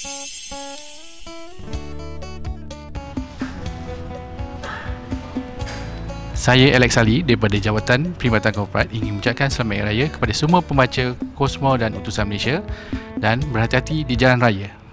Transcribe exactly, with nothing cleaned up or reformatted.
Saya Alex Ali daripada Jawatan Perkhidmatan Korporat ingin mengucapkan selamat Hari Raya kepada semua pembaca Kosmo dan Utusan Malaysia, dan berhati-hati di jalan raya.